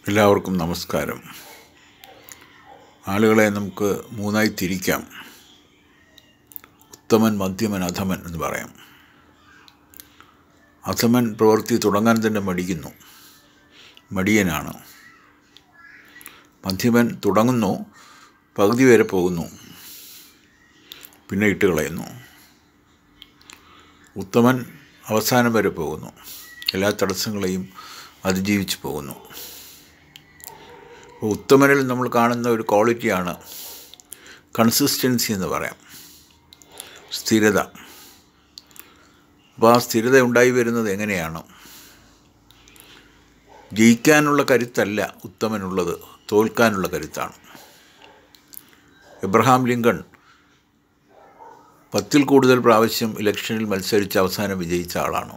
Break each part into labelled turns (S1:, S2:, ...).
S1: എല്ലാവർക്കും നമസ്കാരം. ആളുകളെ നമുക്ക് മൂന്നായി തിരിക്കാം. ഉത്തമൻ, മധ്യമൻ, അധമൻ എന്ന് പറയാം. അധമൻ പ്രവൃത്തി തുടങ്ങാൻ തന്നെ മടിയനാണ്. മധ്യമൻ തുടങ്ങുന്നു, പകുതി വരെ പോകുന്നു, പിന്നെ ഇട്ടുകളയുന്നു. ഉത്തമൻ അവസാനം വരെ പോകുന്നു, എല്ലാ തടസ്സങ്ങളെയും അതിജീവിച്ച് പോകുന്നു. ഉത്തമനിൽ നമ്മൾ കാണുന്ന ഒരു ക്വാളിറ്റിയാണ് കൺസിസ്റ്റൻസി എന്ന് പറയാം, സ്ഥിരത. അപ്പോൾ ആ സ്ഥിരത ഉണ്ടായി വരുന്നത് എങ്ങനെയാണ്? ജയിക്കാനുള്ള കരുത്തല്ല ഉത്തമനുള്ളത്, തോൽക്കാനുള്ള കരുത്താണ്. എബ്രഹാം ലിങ്കൺ 10-ൽ കൂടുതൽ പ്രാവശ്യം ഇലക്ഷനിൽ മത്സരിച്ച് അവസാനം വിജയിച്ച ആളാണ്.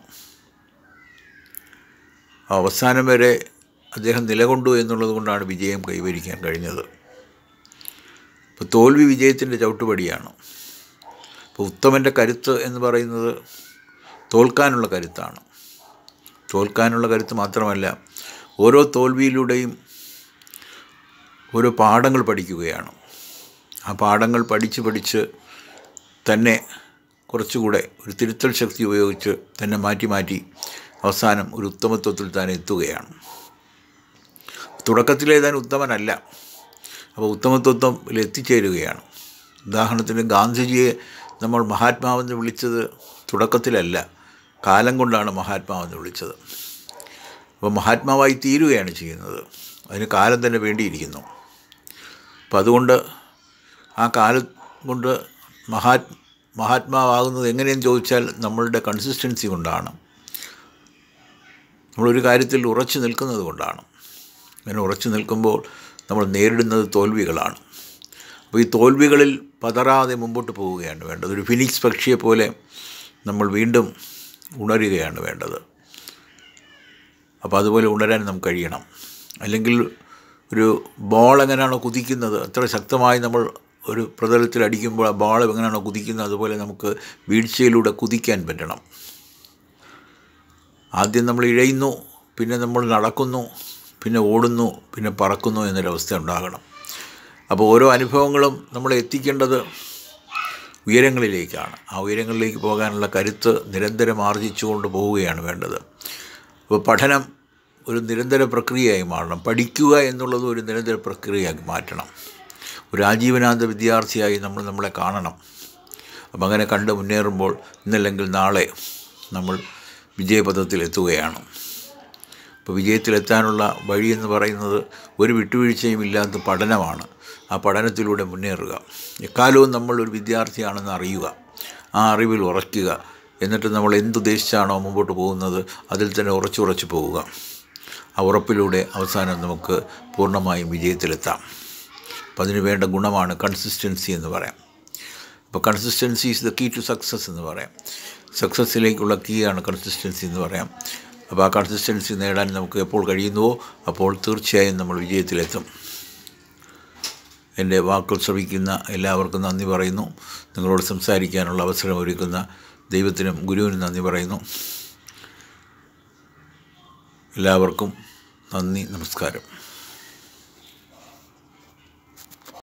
S1: അവസാനം വരെ അദ്ദേഹം നിലകൊണ്ടു എന്നുള്ളത് കൊണ്ടാണ് വിജയം കൈവരിക്കാൻ കഴിഞ്ഞത്. ഇപ്പോൾ തോൽവി വിജയത്തിൻ്റെ ചവിട്ടുപടിയാണ്. ഇപ്പോൾ ഉത്തമൻ്റെ കരുത്ത് എന്ന് പറയുന്നത് തോൽക്കാനുള്ള കരുത്താണ്. തോൽക്കാനുള്ള കരുത്ത് മാത്രമല്ല, ഓരോ തോൽവിയിലൂടെയും ഓരോ പാഠങ്ങൾ പഠിക്കുകയാണ്. ആ പാഠങ്ങൾ പഠിച്ച് തന്നെ കുറച്ചുകൂടെ ഒരു തിരുത്തൽ ശക്തി ഉപയോഗിച്ച് തന്നെ മാറ്റി അവസാനം ഒരു ഉത്തമത്വത്തിൽ താൻ എത്തുകയാണ്. തുടക്കത്തിലേ താൻ ഉത്തമനല്ല, അപ്പോൾ ഉത്തമത്വത്തിൽ എത്തിച്ചേരുകയാണ്. ഉദാഹരണത്തിന് ഗാന്ധിജിയെ നമ്മൾ മഹാത്മാവെന്ന് വിളിച്ചത് തുടക്കത്തിലല്ല, കാലം കൊണ്ടാണ് മഹാത്മാവെന്ന് വിളിച്ചത്. അപ്പോൾ മഹാത്മാവായി തീരുകയാണ് ചെയ്യുന്നത്. അതിന് കാലം തന്നെ വേണ്ടിയിരിക്കുന്നു. അപ്പം അതുകൊണ്ട് ആ കാലം കൊണ്ട് മഹാത്മാവാകുന്നത് എങ്ങനെയെന്ന് ചോദിച്ചാൽ നമ്മളുടെ കൺസിസ്റ്റൻസി കൊണ്ടാണ്, നമ്മളൊരു കാര്യത്തിൽ ഉറച്ചു നിൽക്കുന്നത് കൊണ്ടാണ്. അങ്ങനെ ഉറച്ചു നിൽക്കുമ്പോൾ നമ്മൾ നേരിടുന്നത് തോൽവികളാണ്. അപ്പോൾ ഈ തോൽവികളിൽ പതറാതെ മുമ്പോട്ട് പോവുകയാണ് വേണ്ടത്. ഒരു ഫിനിക്സ് പക്ഷിയെ പോലെ നമ്മൾ വീണ്ടും ഉണരുകയാണ് വേണ്ടത്. അപ്പോൾ അതുപോലെ ഉണരാൻ നമുക്ക് കഴിയണം. അല്ലെങ്കിൽ ഒരു ബോൾ എങ്ങനെയാണോ കുതിക്കുന്നത്, അത്ര ശക്തമായി നമ്മൾ ഒരു പ്രതലത്തിൽ അടിക്കുമ്പോൾ ആ ബോൾ എങ്ങനെയാണോ കുതിക്കുന്നത്, അതുപോലെ നമുക്ക് വീഴ്ചയിലൂടെ കുതിക്കാൻ പറ്റണം. ആദ്യം നമ്മൾ ഇഴയുന്നു, പിന്നെ നമ്മൾ നടക്കുന്നു, പിന്നെ ഓടുന്നു, പിന്നെ പറക്കുന്നു എന്നൊരവസ്ഥ ഉണ്ടാകണം. അപ്പോൾ ഓരോ അനുഭവങ്ങളും നമ്മളെ എത്തിക്കേണ്ടത് ഉയരങ്ങളിലേക്കാണ്. ആ ഉയരങ്ങളിലേക്ക് പോകാനുള്ള കരുത്ത് നിരന്തരം ആർജിച്ചുകൊണ്ട് പോവുകയാണ് വേണ്ടത്. അപ്പോൾ പഠനം ഒരു നിരന്തര പ്രക്രിയയായി മാറണം. പഠിക്കുക എന്നുള്ളത് ഒരു നിരന്തര പ്രക്രിയയാക്കി മാറ്റണം. ഒരു ആജീവനാന്ത വിദ്യാർത്ഥിയായി നമ്മളെ കാണണം. അപ്പം അങ്ങനെ കണ്ട് മുന്നേറുമ്പോൾ ഇന്നല്ലെങ്കിൽ നാളെ നമ്മൾ വിജയപഥത്തിലെത്തുകയാണ്. ഇപ്പോൾ വിജയത്തിലെത്താനുള്ള വഴിയെന്ന് പറയുന്നത് ഒരു വിട്ടുവീഴ്ചയും ഇല്ലാത്ത പഠനമാണ്. ആ പഠനത്തിലൂടെ മുന്നേറുക. എക്കാലവും നമ്മളൊരു വിദ്യാർത്ഥിയാണെന്ന് അറിയുക, ആ അറിവിൽ ഉറയ്ക്കുക. എന്നിട്ട് നമ്മൾ എന്തുദ്ദേശിച്ചാണോ മുമ്പോട്ട് പോകുന്നത് അതിൽ തന്നെ ഉറച്ചു പോവുക. ആ ഉറപ്പിലൂടെ അവസാനം നമുക്ക് പൂർണ്ണമായും വിജയത്തിലെത്താം. അപ്പോൾ അതിന് വേണ്ട ഗുണമാണ് കൺസിസ്റ്റൻസി എന്ന് പറയാം. അപ്പോൾ consistency is the key to success എന്ന് പറയാം. സക്സസ്സിലേക്കുള്ള കീയാണ് കൺസിസ്റ്റൻസി എന്ന് പറയാം. അപ്പോൾ ആ കൺസിസ്റ്റൻസി നേടാൻ നമുക്ക് എപ്പോൾ കഴിയുന്നുവോ അപ്പോൾ തീർച്ചയായും നമ്മൾ വിജയത്തിലെത്തും. എൻ്റെ വാക്കുകൾ ശ്രവിക്കുന്ന എല്ലാവർക്കും നന്ദി പറയുന്നു. നിങ്ങളോട് സംസാരിക്കാനുള്ള അവസരം ഒരുക്കുന്ന ദൈവത്തിനും ഗുരുവിനും നന്ദി പറയുന്നു. എല്ലാവർക്കും നന്ദി, നമസ്കാരം.